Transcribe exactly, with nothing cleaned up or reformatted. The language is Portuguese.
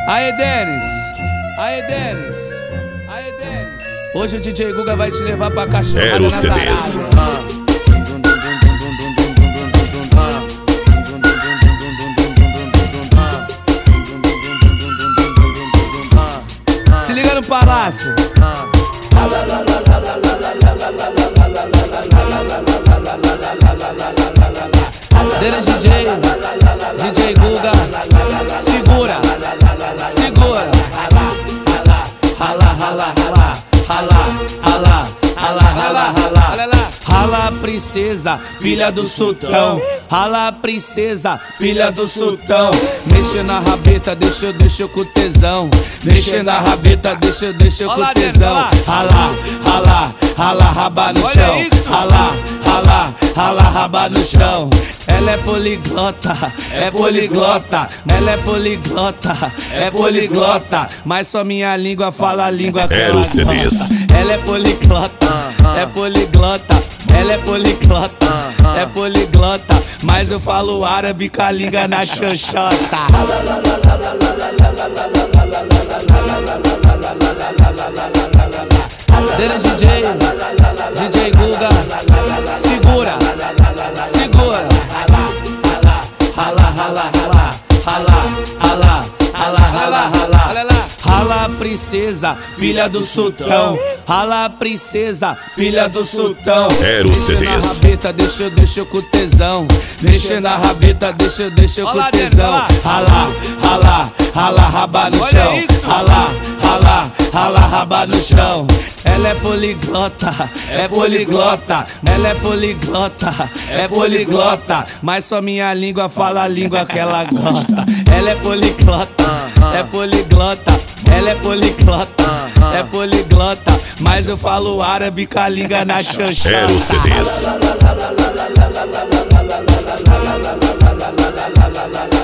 Aê, Denis! Aê, Denis! Aê, Denis! Hoje o D J Guga vai te levar pra cachorrada Era o na C Ds. zarada. Se liga no palácio. Denis D J, D J Guga, segura, segura. Rala, rala, rala, rala, rala, rala, rala, rala. Rala, princesa, filha do sultão. Rala, princesa, filha do sultão. Mexe na rabeta, deixa eu, deixa eu com tesão. Mexe na rabeta, deixa eu, deixa eu com tesão. Rala, rala, rala, raba no chão. Rala, rala, rala, raba no chão. Ela é poliglota, é poliglota. Ela é poliglota, é poliglota. Mas só minha língua fala a língua que ela gosta. Ela é poliglota, é poliglota. Ela é poliglota, é poliglota. Mas eu falo árabe com a língua na xoxota. Denis D J, D J Guga, segura, segura. Rala, rala, rala, rala, rala, rala, rala, rala. Rala, princesa, filha do sultão. Rala, princesa, filha do sultão. Era o C Ds. Mexe na rabeta, deixa eu, deixa eu com tesão. Mexe na rabeta, deixa eu, deixa eu com tesão. Rala, rala, rala, raba no chão. Rala, rala, rala, raba no chão. Ela é poliglota, é poliglota. Ela é poliglota, é poliglota. Mas só minha língua fala a língua que ela gosta. Ela é poliglota, é poliglota. Ela é poliglota, é poliglota. Mas eu falo árabe com a língua na xoxota. Era o C Ds.